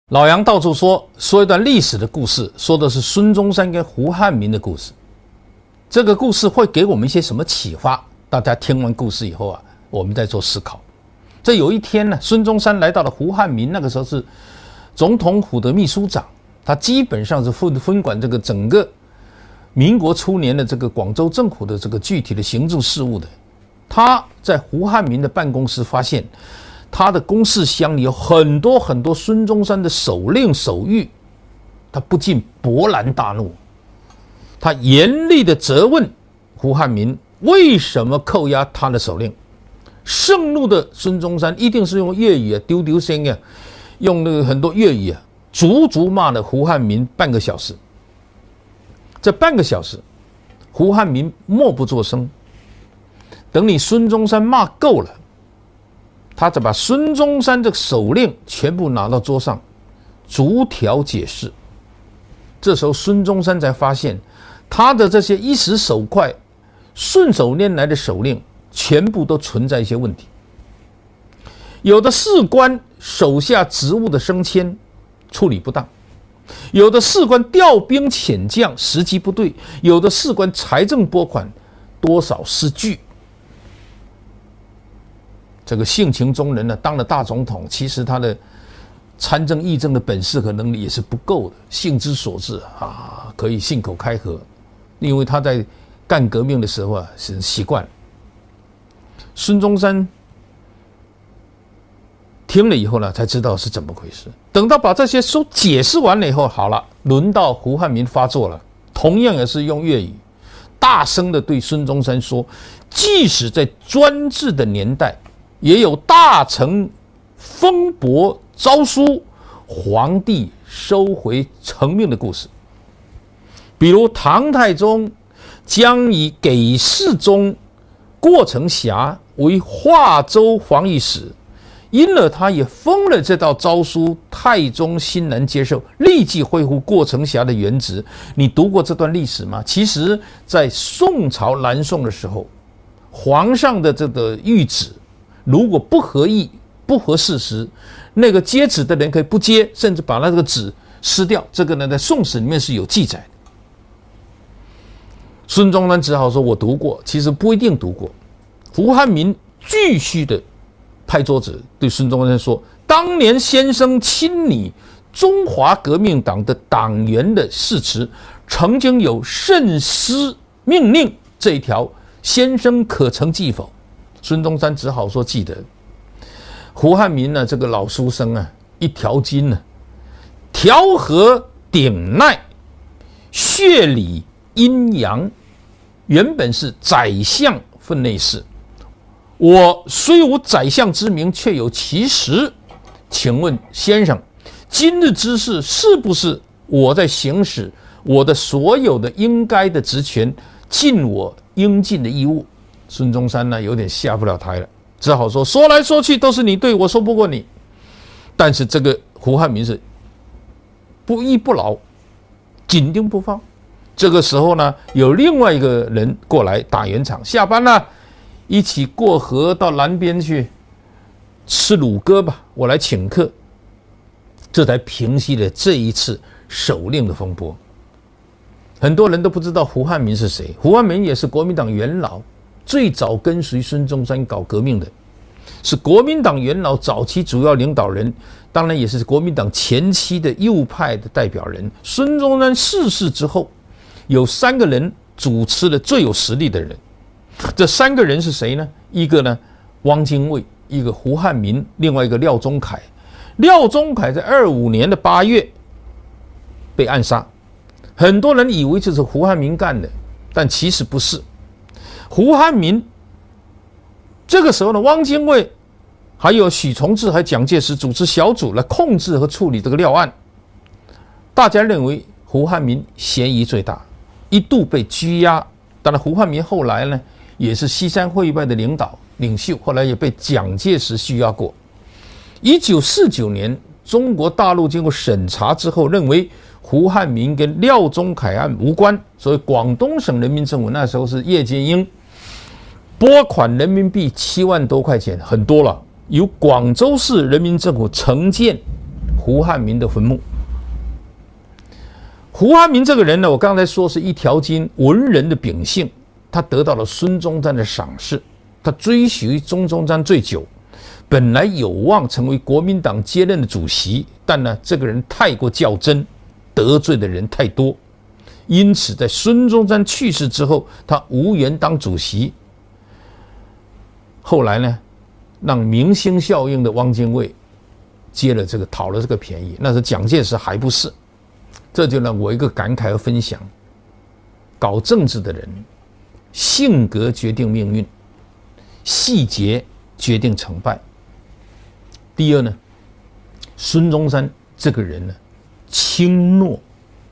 老杨到处说一段历史的故事，说的是孙中山跟胡汉民的故事。这个故事会给我们一些什么启发？大家听完故事以后我们再做思考。这有一天呢，孙中山来到了胡汉民，那个时候是总统府的秘书长，他基本上是分管这个整个民国初年的这个广州政府的这个具体的行政事务的。他在胡汉民的办公室发现，他的公事箱里有很多很多孙中山的手令手谕，他不禁勃然大怒，他严厉的责问胡汉民为什么扣押他的手令。盛怒的孙中山一定是用粤语丢丢声用那个很多粤语足足骂了胡汉民半个小时。这半个小时，胡汉民默不作声。等你孙中山骂够了，他再把孙中山的手令全部拿到桌上，逐条解释。这时候孙中山才发现，他的这些一时手快、顺手拈来的手令，全部都存在一些问题。有的士官手下职务的升迁处理不当，有的士官调兵遣将时机不对，有的士官财政拨款多少失据。这个性情中人呢，当了大总统，其实他的参政议政的本事和能力也是不够的，性之所至可以信口开河，因为他在干革命的时候是习惯了。孙中山听了以后呢，才知道是怎么回事。等到把这些都解释完了以后，好了，轮到胡汉民发作了，同样也是用粤语，大声的对孙中山说：即使在专制的年代，也有大臣封驳诏书，皇帝收回成命的故事。比如唐太宗将以给事中过程霞为华州防御使，因而他也封了这道诏书，太宗欣然接受，立即恢复过程霞的原职。你读过这段历史吗？其实在宋朝南宋的时候，皇上的这个谕旨如果不合意、不合事实，那个接旨的人可以不接，甚至把那个旨撕掉。这个呢，在宋史里面是有记载的。孙中山只好说：“我读过。”其实不一定读过。胡汉民继续的拍桌子，对孙中山说：“当年先生亲拟中华革命党的党员的誓词，曾经有慎思命令这一条，先生可曾记否？”孙中山只好说记得。胡汉民呢，这个老书生一条筋呢，调和顶耐，血理阴阳，原本是宰相分内事。我虽无宰相之名，却有其实。请问先生，今日之事是不是我在行使我的所有的应该的职权，尽我应尽的义务？孙中山呢，有点下不了台了，只好说来说去都是你对，我说不过你。但是这个胡汉民是不依不饶，紧盯不放。这个时候呢，有另外一个人过来打圆场，下班了，一起过河到南边去吃卤鸽吧，我来请客。这才平息了这一次手令的风波。很多人都不知道胡汉民是谁，胡汉民也是国民党元老，最早跟随孙中山搞革命的，是国民党元老早期主要领导人，当然也是国民党前期的右派的代表人。孙中山逝世之后，有3个人主持了最有实力的人。这3个人是谁呢？一个呢，汪精卫；一个胡汉民；另外一个廖仲恺。廖仲恺在25年的8月被暗杀，很多人以为这是胡汉民干的，但其实不是。胡汉民这个时候呢，汪精卫还有许崇智还有蒋介石组织小组来控制和处理这个廖案。大家认为胡汉民嫌疑最大，一度被拘押。当然胡汉民后来呢，也是西山会派的领袖，后来也被蒋介石拘押过。1949年，中国大陆经过审查之后，认为胡汉民跟廖仲恺案无关，所以广东省人民政府那时候是叶剑英拨款人民币7万多块钱，很多了，由广州市人民政府承建胡汉民的坟墓。胡汉民这个人呢，我刚才说是一条筋文人的秉性，他得到了孙中山的赏识，他追随孙中山最久，本来有望成为国民党接任的主席，但呢，这个人太过较真，得罪的人太多，因此在孙中山去世之后，他无缘当主席。后来呢，让明星效应的汪精卫接了这个，讨了这个便宜，那是蒋介石还不是。这就让我一个感慨和分享：搞政治的人，性格决定命运，细节决定成败。第二呢，孙中山这个人呢，轻诺，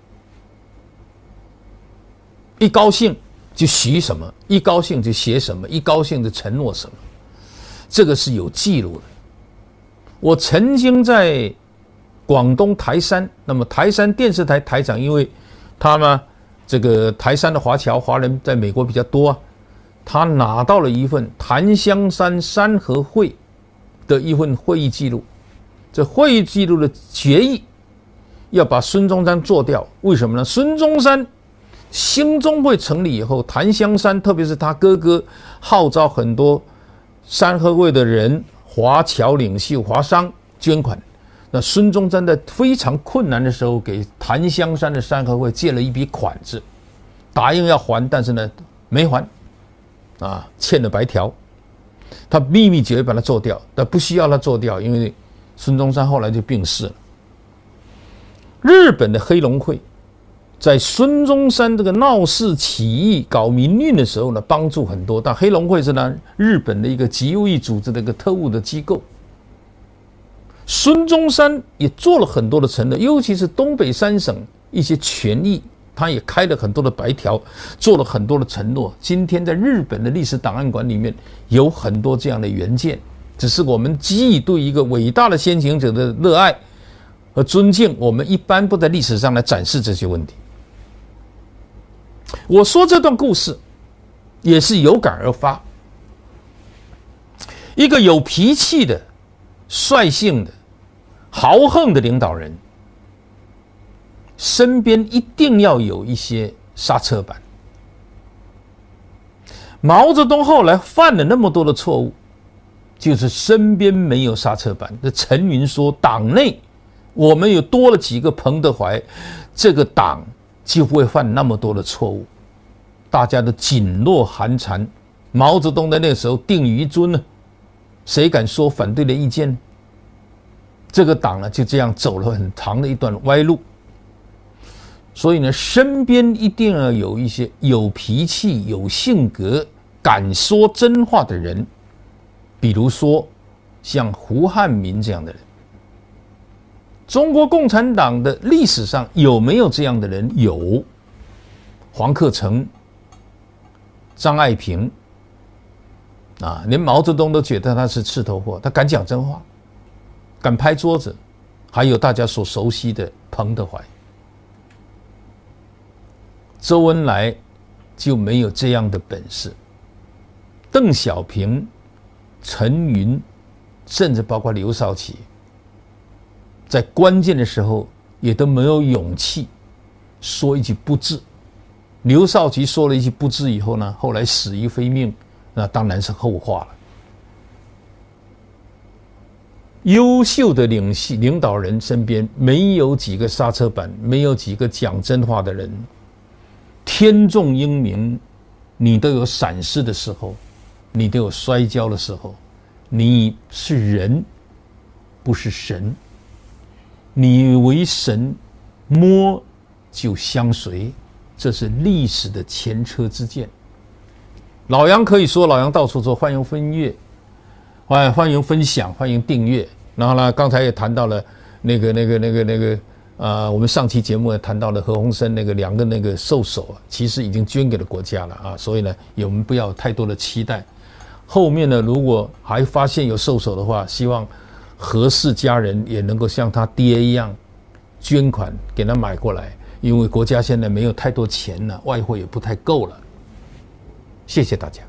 一高兴就许什么，一高兴就写什么，一高兴就承诺什么，这个是有记录的。我曾经在广东台山，那么台山电视台台长，因为他们这个台山的华人在美国比较多啊，他拿到了一份檀香山山合会的一份会议记录。这会议记录的决议要把孙中山做掉，为什么呢？孙中山兴中会成立以后，檀香山特别是他哥哥号召很多山合会的人、华侨领袖、华商捐款。那孙中山在非常困难的时候，给檀香山的山合会借了一笔款子，答应要还，但是呢没还，欠了白条。他秘密决议把它做掉，但不需要他做掉，因为孙中山后来就病逝了。日本的黑龙会在孙中山这个闹事起义搞民运的时候呢，帮助很多。但黑龙会是呢日本的一个极右翼组织的一个特务的机构。孙中山也做了很多的承诺，尤其是东北三省一些权益，他也开了很多的白条，做了很多的承诺。今天在日本的历史档案馆里面有很多这样的原件，只是我们基于对一个伟大的先行者的热爱和尊敬，我们一般不在历史上来展示这些问题。我说这段故事也是有感而发，一个有脾气的、率性的、豪横的领导人，身边一定要有一些刹车板。毛泽东后来犯了那么多的错误，就是身边没有刹车板。这陈云说，党内我们有多了几个彭德怀，这个党就不会犯那么多的错误。大家都噤若寒蝉。毛泽东在那个时候定于尊呢，谁敢说反对的意见呢？这个党呢就这样走了很长的一段歪路。所以呢，身边一定要有一些有脾气、有性格、敢说真话的人，比如说像胡汉民这样的人。中国共产党的历史上有没有这样的人？有，黄克诚、张爱萍，连毛泽东都觉得他是刺头货，他敢讲真话，敢拍桌子。还有大家所熟悉的彭德怀。周恩来就没有这样的本事。邓小平、陈云，甚至包括刘少奇，在关键的时候也都没有勇气说一句不字。刘少奇说了一句不字以后呢，后来死于非命，那当然是后话了。优秀的领导人身边没有几个刹车板，没有几个讲真话的人。天纵英明，你都有闪失的时候，你都有摔跤的时候。你是人，不是神。你为神，摸就相随，这是历史的前车之鉴。老杨可以说，老杨到处说，欢迎分阅，欢迎分享，欢迎订阅。然后呢，刚才也谈到了我们上期节目也谈到了何鸿燊两个兽首其实已经捐给了国家了所以呢，我们不要有太多的期待。后面呢，如果还发现有兽首的话，希望何氏家人也能够像他爹一样捐款给他买过来，因为国家现在没有太多钱了，外汇也不太够了。谢谢大家。